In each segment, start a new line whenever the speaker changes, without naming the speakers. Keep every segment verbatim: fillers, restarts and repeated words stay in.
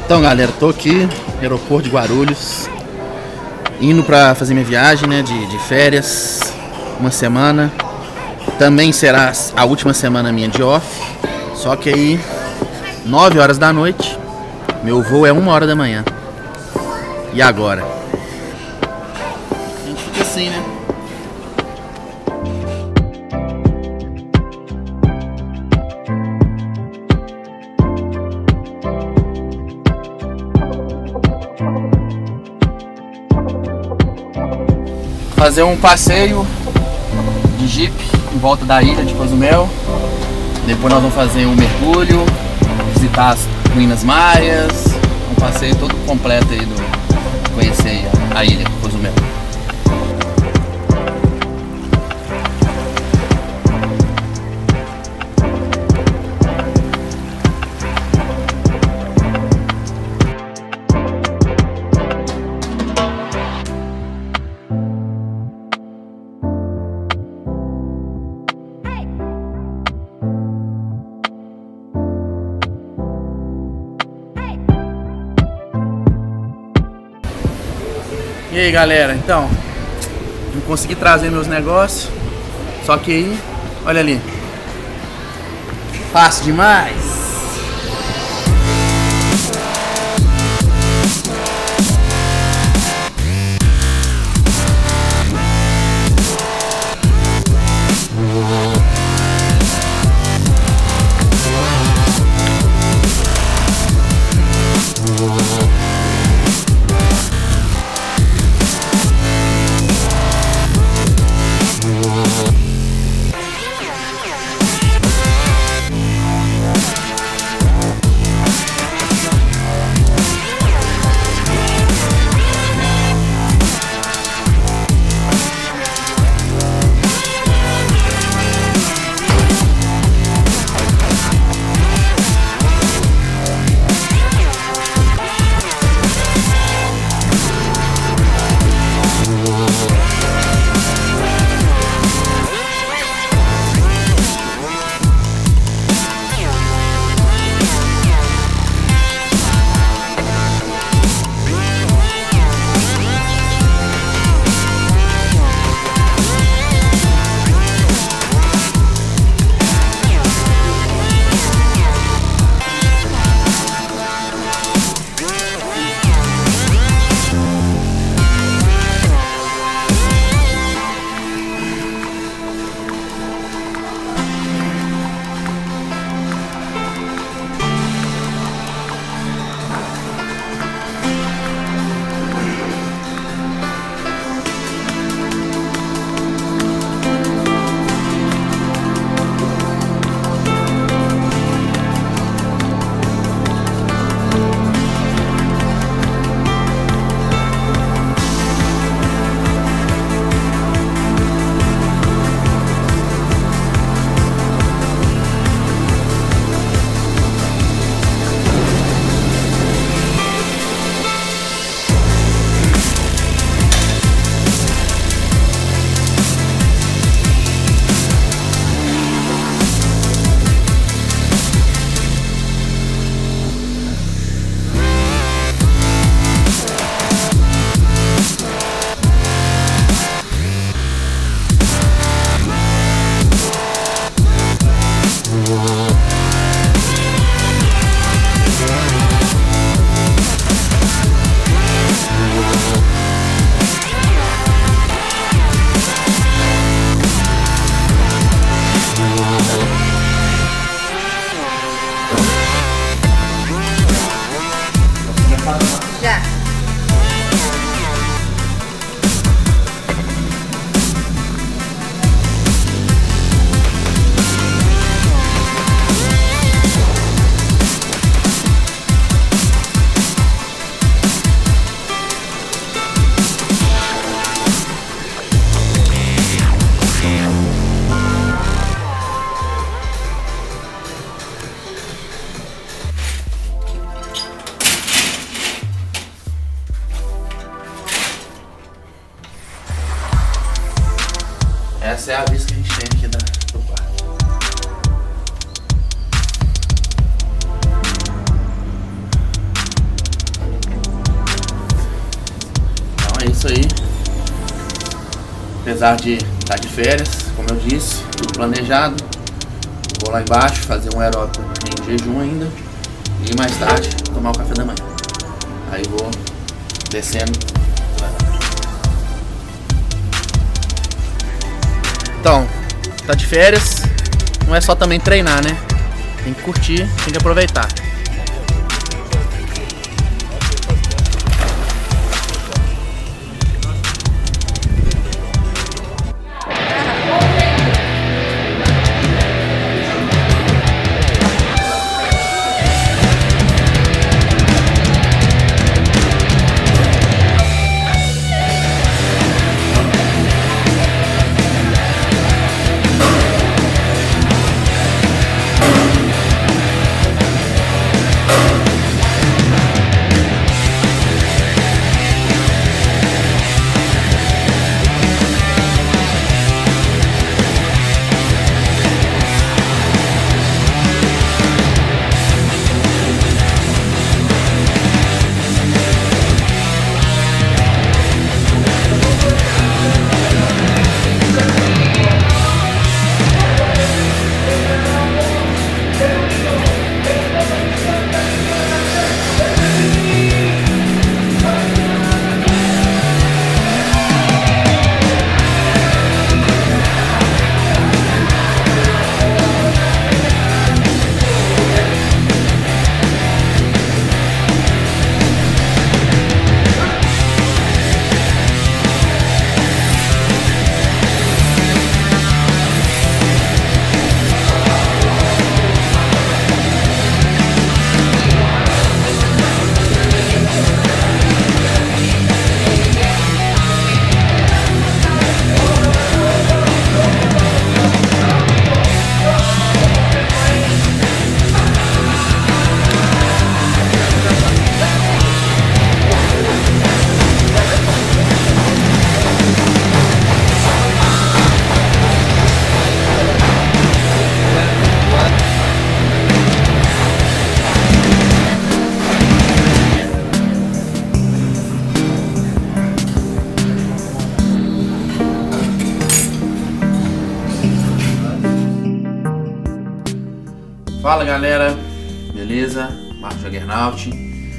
Então, galera, tô aqui no aeroporto de Guarulhos, indo pra fazer minha viagem, né, de, de férias, uma semana. Também será a última semana minha de off, só que aí, nove horas da noite, meu voo é uma hora da manhã. E agora? A gente fica assim, né? Fazer um passeio de Jeep em volta da ilha de Cozumel. Depois nós vamos fazer um mergulho, visitar as ruínas maias, um passeio todo completo aí do conhecer aí a, a ilha de Cozumel. E aí, galera, então não consegui trazer meus negócios, só que aí, olha ali, fácil demais.
Já.
Essa é a vista que a gente tem aqui da, do quarto. isso aí. Apesar de estar de férias, como eu disse, tudo planejado. Vou lá embaixo fazer um aeróbico em jejum ainda. E mais tarde tomar o café da manhã. Aí vou descendo. Então, tá de férias, não é só também treinar, né? Tem que curtir, tem que aproveitar. Fala galera, beleza? Marcos Jaggernaut.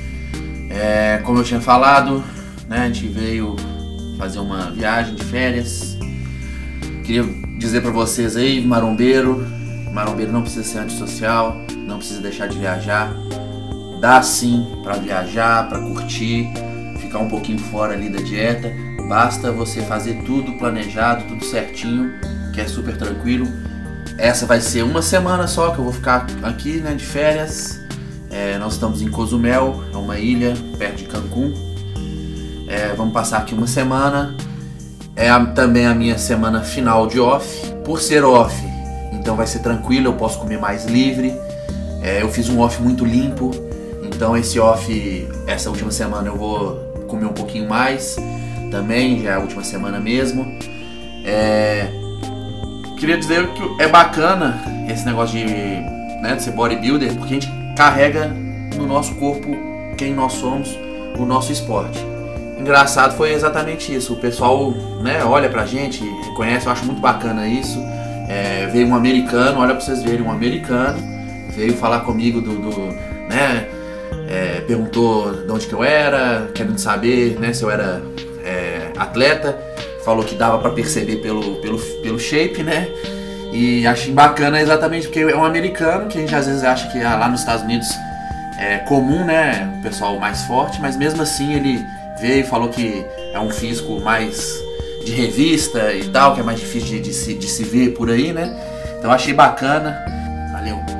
É, como eu tinha falado, né, a gente veio fazer uma viagem de férias. Queria dizer pra vocês aí, marombeiro, marombeiro não precisa ser antissocial, não precisa deixar de viajar. Dá sim pra viajar, pra curtir, ficar um pouquinho fora ali da dieta. Basta você fazer tudo planejado, tudo certinho, que é super tranquilo. Essa vai ser uma semana só que eu vou ficar aqui, né, de férias. É, nós estamos em Cozumel, é uma ilha perto de Cancún. É, vamos passar aqui uma semana. É a, também a minha semana final de off. Por ser off, então vai ser tranquilo, eu posso comer mais livre. É, eu fiz um off muito limpo, então esse off, essa última semana eu vou comer um pouquinho mais. Também, já é a última semana mesmo. É... Queria dizer que é bacana esse negócio de, né, de ser bodybuilder, porque a gente carrega no nosso corpo quem nós somos, o nosso esporte. Engraçado foi exatamente isso, o pessoal, né, olha pra gente, reconhece, eu acho muito bacana isso. É, veio um americano, olha pra vocês verem, um americano veio falar comigo do, do né, é, perguntou de onde que eu era, querendo saber, né, se eu era é, atleta. Falou que dava pra perceber pelo, pelo, pelo shape, né? E achei bacana exatamente porque é um americano, que a gente às vezes acha que ah, lá nos Estados Unidos é comum, né? O pessoal mais forte, mas mesmo assim ele veio e falou que é um físico mais de revista e tal, que é mais difícil de, de, se, de se ver por aí, né? Então achei bacana. Valeu!